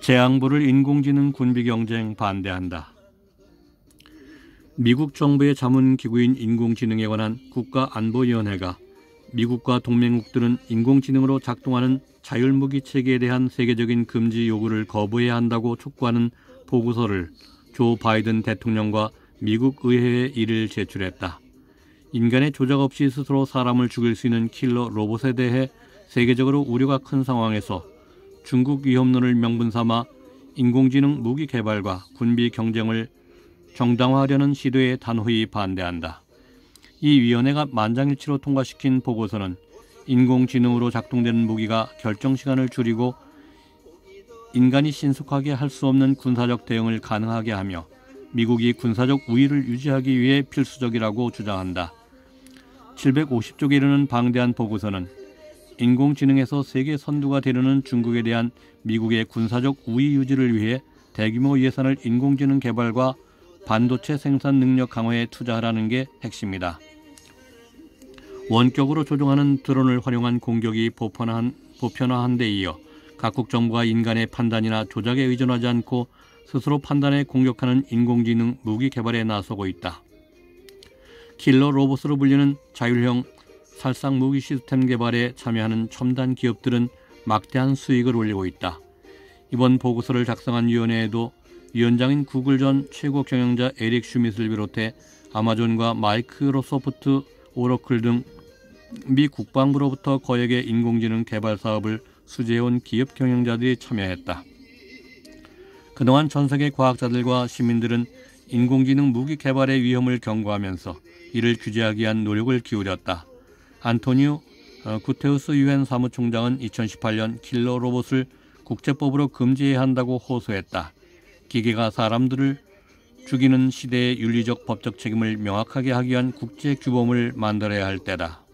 재앙부를 인공지능 군비 경쟁 반대한다. 미국 정부의 자문기구인 인공지능에 관한 국가안보위원회가 미국과 동맹국들은 인공지능으로 작동하는 자율무기 체계에 대한 세계적인 금지 요구를 거부해야 한다고 촉구하는 보고서를 조 바이든 대통령과 미국 의회에 이를 제출했다. 인간의 조작 없이 스스로 사람을 죽일 수 있는 킬러 로봇에 대해 세계적으로 우려가 큰 상황에서 중국 위협론을 명분삼아 인공지능 무기 개발과 군비 경쟁을 정당화하려는 시도에 단호히 반대한다. 이 위원회가 만장일치로 통과시킨 보고서는 인공지능으로 작동되는 무기가 결정시간을 줄이고 인간이 신속하게 할 수 없는 군사적 대응을 가능하게 하며 미국이 군사적 우위를 유지하기 위해 필수적이라고 주장한다. 750쪽에 이르는 방대한 보고서는 인공지능에서 세계 선두가 되려는 중국에 대한 미국의 군사적 우위 유지를 위해 대규모 예산을 인공지능 개발과 반도체 생산 능력 강화에 투자하라는 게 핵심이다. 원격으로 조종하는 드론을 활용한 공격이 보편화한 데 이어 각국 정부가 인간의 판단이나 조작에 의존하지 않고 스스로 판단해 공격하는 인공지능 무기 개발에 나서고 있다. 킬러 로봇으로 불리는 자율형 살상 무기 시스템 개발에 참여하는 첨단 기업들은 막대한 수익을 올리고 있다. 이번 보고서를 작성한 위원회에도 위원장인 구글 전 최고 경영자 에릭 슈밋을 비롯해 아마존과 마이크로소프트, 오러클 등 미 국방부로부터 거액의 인공지능 개발 사업을 수주해온 기업 경영자들이 참여했다. 그동안 전 세계 과학자들과 시민들은 인공지능 무기 개발의 위험을 경고하면서 이를 규제하기 위한 노력을 기울였다. 안토니오 구테우스 유엔 사무총장은 2018년 킬러 로봇을 국제법으로 금지해야 한다고 호소했다. 기계가 사람들을 죽이는 시대의 윤리적 법적 책임을 명확하게 하기 위한 국제 규범을 만들어야 할 때다.